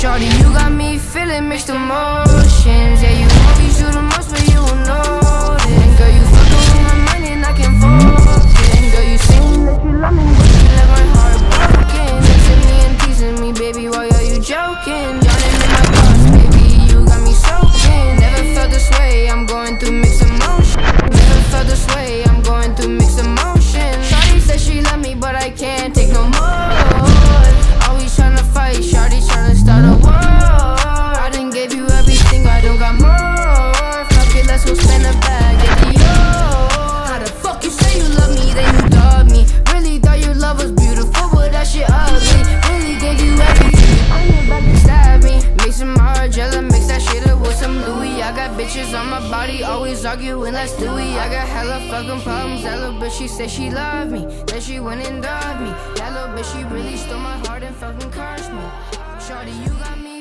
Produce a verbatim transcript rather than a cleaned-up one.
Shawty, you got me feeling mixed emotions. Yeah, you always do the most, but you don't know it. And girl, you fucking with my mind and I can't focus. And girl, you saying that you love me, but you left my heart broken. Mixing me and teasing me, baby, why are you joking? Yawning in my thoughts, baby, you got me soaking. Never felt this way, I'm going through mixed emotions. Never felt this way, I'm going through mixed emotions. Shawty said she love me, but I can't take no more. Always tryna fight, shawty tryna start a war. I done gave you everything, I don't got more. Fuck it, let's go spend a bag at Dior. How the fuck you say you love me, then you dog me? Really thought your love was beautiful, but that shit ugly. Really gave you everything, on your back and stab me. Mixing my heart jello, mix that shit up with some Louis. I got bitches on my body, always arguing like Stewie. I got hella fucking problems, that little bitch, she said she loved me. Then she went and dubbed me. That little bitch, she really stole my heart and fucking cursed me. Shawty, you got me